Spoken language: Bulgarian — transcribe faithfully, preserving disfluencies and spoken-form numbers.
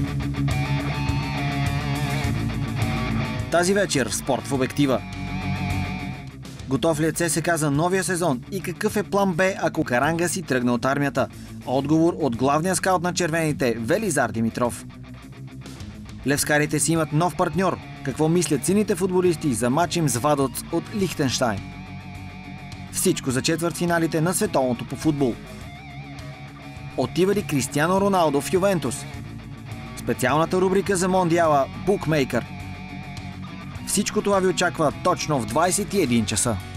Тази вечер в Спорт в обектива. Готов ли е ЦСКА за новия сезон и какъв е план Б, ако Каранга си тръгне от армията? Отговор от главния скаут на червените Велизар Димитров. Левскарите си имат нов партньор. Какво мислят сините футболисти за мач им с Вадоц от Лихтенщайн? Всичко за четвъртфиналите на световното по футбол. Отива ли Кристиано Роналдо в Ювентус? Специалната рубрика за Мондиала Букмейкър. Всичко това ви очаква точно в двадесет и един часа.